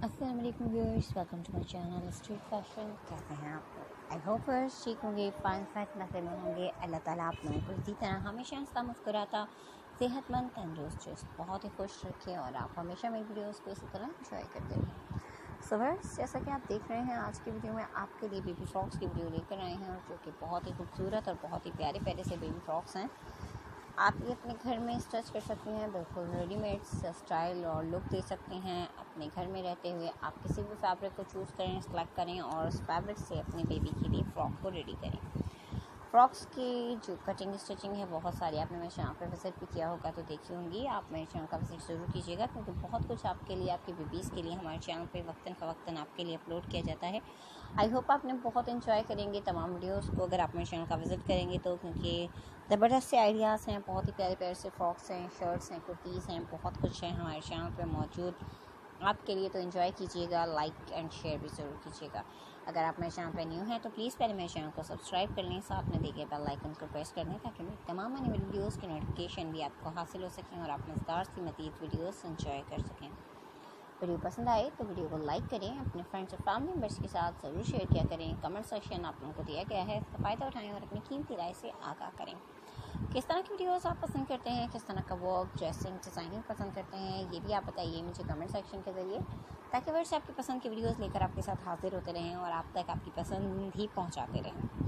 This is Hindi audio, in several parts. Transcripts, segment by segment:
अस्सलाम वालेकुम viewers, welcome to my channel street fashion. कैसे हैं आप लोग? आई होप व्यूअर्स ठीक होंगे, फाइन मज़े में होंगे। अल्लाह ताला आप लोगों को इसी तरह हमेशा हंसता मुस्कुराता सेहतमंद तंदुरुस्त बहुत ही खुश रखे और आप हमेशा मेरी वीडियोस को इसी तरह इंजॉय करते रहें। सो व्यूअर्स, जैसा कि आप देख रहे हैं, आज की वीडियो में आपके लिए बेबी फ्रॉक्स की वीडियो लेकर आए हैं, और जो कि बहुत ही खूबसूरत और बहुत ही प्यारे प्यारे से बेबी फ्रॉक्स हैं। आप ये अपने घर में स्टिच कर सकते हैं, बिल्कुल रेडीमेड स्टाइल और लुक दे सकते हैं। अपने घर में रहते हुए आप किसी भी फैब्रिक को चूज़ करें, सेलेक्ट करें और उस फैब्रिक से अपने बेबी के लिए फ़्रॉक को रेडी करें। फ्रॉक्स की जो कटिंग स्टिचिंग है बहुत सारी आपने मेरे चैनल पर विज़िट भी किया होगा, तो देखी होंगी। आप मेरे चैनल का विज़िट ज़रूर कीजिएगा, क्योंकि बहुत कुछ आपके लिए, आपकी बेबीज़ के लिए हमारे चैनल पे वक्तन फ़वक्तन आपके लिए अपलोड किया जाता है। आई होप आपने बहुत एंजॉय करेंगे तमाम वीडियोस को अगर आप मेरे चैनल का विज़िट करेंगे तो, क्योंकि ज़बरदस्त से आइडियाज़ हैं, बहुत ही प्यारे प्यारे से फ्रॉक्स हैं, शर्ट्स हैं, कुर्तीज़ हैं, बहुत कुछ है हमारे चैनल पर मौजूद आपके लिए। तो एंजॉय कीजिएगा, लाइक एंड शेयर भी ज़रूर कीजिएगा। अगर आप मेरे चैनल पर न्यू हैं तो प्लीज़ पहले मेरे चैनल को सब्सक्राइब कर लें, साथ में देखिए बेल आइकन को प्रेस कर दें, ताकि मेरी तमाम आने वाली वीडियोज़ की नोटिफिकेशन भी आपको हासिल हो सकें और आप मज़ेदार सी मज़ीद वीडियोज़ एंजॉय कर सकें। वीडियो पसंद आए तो वीडियो को लाइक करें, अपने फ्रेंड्स और फैमिली मेम्बर्स के साथ ज़रूर शेयर किया करें। कमेंट सेक्शन आप लोगों को दिया गया है, इसका फ़ायदा उठाएं और अपनी कीमती राय से आगाह करें। किस तरह की वीडियोस आप पसंद करते हैं, किस तरह का वर्क, ड्रेसिंग, डिज़ाइनिंग पसंद करते हैं, ये भी आप बताइए मुझे कमेंट सेक्शन के ज़रिए, ताकि वर्ष आपकी पसंद की वीडियोस लेकर आपके साथ हाजिर होते रहें और आप तक आपकी पसंद ही पहुंचाते रहें।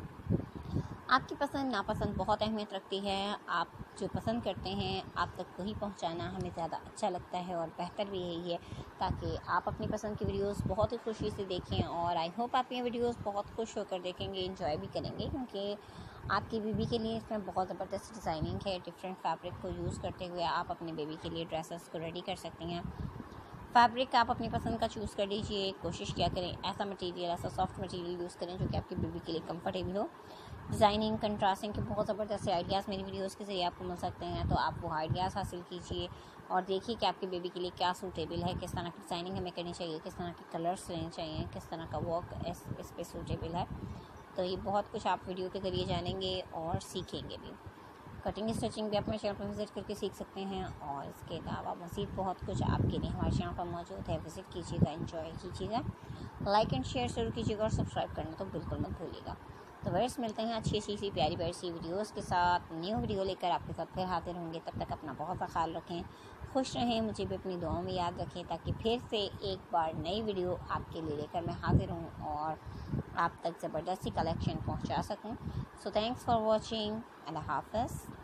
आपकी पसंद नापसंद बहुत अहमियत रखती है। आप जो पसंद करते हैं आप तक वही पहुंचाना हमें ज़्यादा अच्छा लगता है, और बेहतर भी यही है, ताकि आप अपनी पसंद की वीडियोस बहुत ही खुशी से देखें। और आई होप आप ये वीडियोस बहुत खुश होकर देखेंगे, एंजॉय भी करेंगे, क्योंकि आपकी बेबी के लिए इसमें बहुत ज़बरदस्त डिज़ाइनिंग है। डिफरेंट फैब्रिक को यूज़ करते हुए आप अपने बेबी के लिए ड्रेसेस को रेडी कर सकती हैं। फैब्रिक आप अपनी पसंद का चूज़ कर लीजिए, कोशिश किया करें ऐसा मटेरियल, ऐसा सॉफ्ट मटेरियल यूज़ करें जो कि आपकी बेबी के लिए कंफर्टेबल हो। डिज़ाइनिंग, कंट्रास्टिंग के बहुत ज़बरदस्त आइडियाज़ मेरी वीडियोस के ज़रिए आपको मिल सकते हैं, तो आप वो आइडियाज़ हासिल कीजिए और देखिए कि आपकी बेबी के लिए क्या सूटेबल है, किस तरह की डिज़ाइनिंग हमें करनी चाहिए, किस तरह के कलर्स लेने चाहिए, किस तरह का वर्क इस पे सूटेबल है। तो ये बहुत कुछ आप वीडियो के ज़रिए जानेंगे और सीखेंगे भी। कटिंग स्टिचिंग भी आप मेरे चैनल पर विज़िट करके सीख सकते हैं, और इसके अलावा मज़ीद बहुत कुछ आपके लिए हमारे चैनल पर मौजूद है। विज़िट कीजिएगा, एंजॉय कीजिएगा, लाइक एंड शेयर ज़रूर कीजिएगा और सब्सक्राइब करना तो बिल्कुल मत भूलिएगा। तो वर्ष मिलते हैं अच्छी अच्छी सी प्यारी प्यारी सी वीडियोज़ के साथ। न्यू वीडियो लेकर आपके साथ फिर हाजिर होंगे। तब तक अपना बहुत सा ख्याल रखें, खुश रहें, मुझे भी अपनी दुआओं में याद रखें, ताकि फिर से एक बार नई वीडियो आपके लिए लेकर मैं हाजिर हूँ और आप तक ज़बरदस्ती कलेक्शन पहुँचा सकूँ। So thanks for watching. Allah हाफ़िज़।